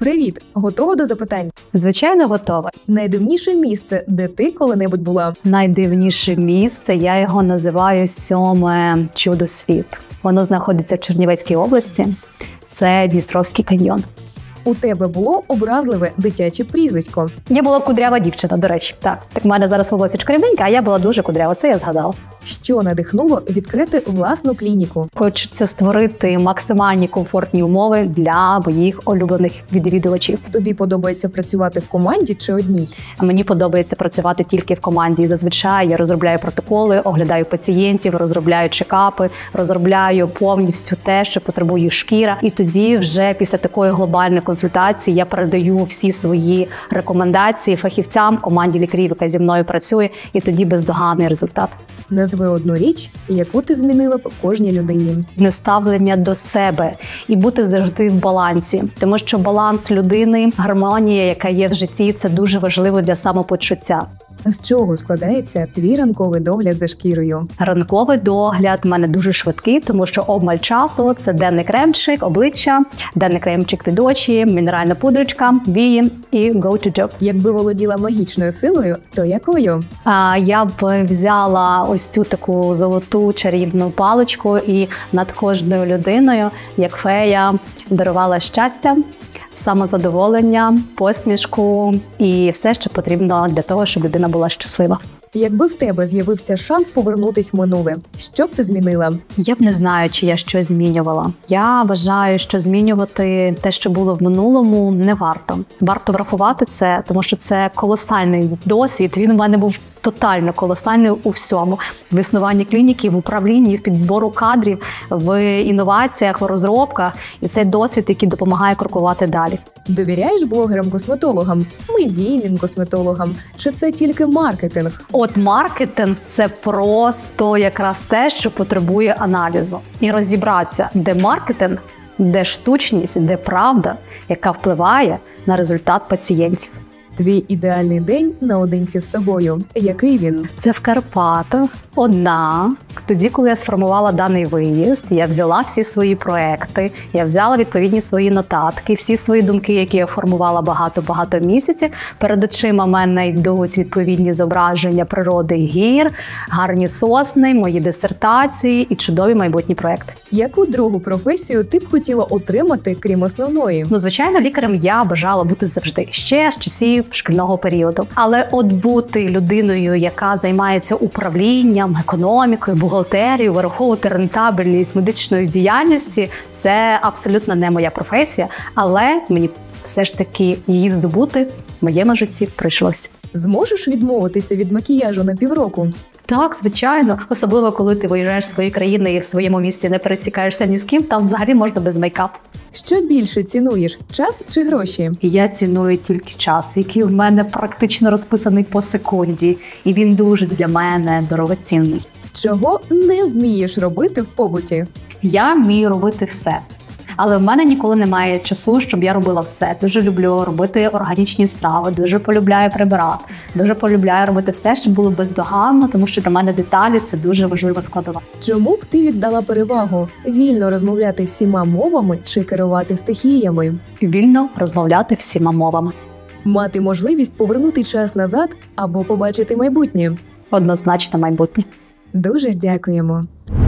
Привіт! Готова до запитань? Звичайно, готова. Найдивніше місце, де ти коли-небудь була? Найдивніше місце, я його називаю 7-ме чудо-світ. Воно знаходиться в Чернівецькій області. Це Дністровський каньйон. У тебе було образливе дитяче прізвисько? Я була кудрява дівчина, до речі. Так в мене зараз волосечко рівненьке, а я була дуже кудрява, це я згадала. Що надихнуло відкрити власну клініку? Хочеться створити максимальні комфортні умови для моїх улюблених відвідувачів. Тобі подобається працювати в команді чи одній? Мені подобається працювати тільки в команді. Зазвичай я розробляю протоколи, оглядаю пацієнтів, розробляю чекапи, розробляю повністю те, що потребує шкіра. І тоді вже після такої глобальної консультації я передаю всі свої рекомендації фахівцям, команді лікарів, яка зі мною працює, і тоді бездоганний результат. Назви одну річ, яку ти змінила б кожній людині. Ставлення до себе і бути завжди в балансі. Тому що баланс людини, гармонія, яка є в житті, це дуже важливо для самопочуття. З чого складається твій ранковий догляд за шкірою? Ранковий догляд в мене дуже швидкий, тому що обмаль часу – це денний кремчик, обличчя, денний кремчик під очі, мінеральна пудрочка, вії і go to job. Якби володіла магічною силою, то якою? Я б взяла ось цю таку золоту чарівну паличку і над кожною людиною, як фея, дарувала щастя, самозадоволення, посмішку і все, що потрібно для того, щоб людина була щаслива. Якби в тебе з'явився шанс повернутись в минуле, що б ти змінила? Я б не знаю, чи я щось змінювала. Я вважаю, що змінювати те, що було в минулому, не варто. Варто врахувати це, тому що це колосальний досвід. Він у мене був тотально колосальний у всьому. В існуванні клініки, в управлінні, в підбору кадрів, в інноваціях, в розробках. І це досвід, який допомагає крокувати далі. Довіряєш блогерам-косметологам, медійним косметологам? Чи це тільки маркетинг? От маркетинг – це просто якраз те, що потребує аналізу. І розібратися, де маркетинг, де штучність, де правда, яка впливає на результат пацієнтів. Твій ідеальний день наодинці з собою. Який він? Це в Карпатах. Одна. Тоді, коли я сформувала даний виїзд, я взяла всі свої проекти, я взяла відповідні свої нотатки, всі свої думки, які я формувала багато-багато місяців. Перед очима в мене йдуть відповідні зображення природи і гір, гарні сосни, мої дисертації і чудові майбутні проекти. Яку другу професію ти б хотіла отримати, крім основної? Звичайно, лікарем я бажала бути завжди, ще з часів шкільного періоду. Але от бути людиною, яка займається управлінням, економікою, бухгалтерією, вираховувати рентабельність медичної діяльності – це абсолютно не моя професія, але мені все ж таки її здобути в моєму житті прийшлося. Зможеш відмовитися від макіяжу на півроку? Так, звичайно. Особливо, коли ти виїжджаєш з своєї країни і в своєму місті не пересікаєшся ні з ким, там взагалі можна без мейкапу. Що більше цінуєш – час чи гроші? Я ціную тільки час, який в мене практично розписаний по секунді. І він дуже для мене дорогоцінний. Чого не вмієш робити в побуті? Я вмію робити все. Але в мене ніколи немає часу, щоб я робила все. Дуже люблю робити органічні страви, дуже полюбляю прибирати, дуже полюбляю робити все, щоб було бездоганно, тому що для мене деталі – це дуже важлива складова. Чому б ти віддала перевагу? Вільно розмовляти всіма мовами чи керувати стихіями? Вільно розмовляти всіма мовами. Мати можливість повернути час назад або побачити майбутнє? Однозначно майбутнє. Дуже дякуємо.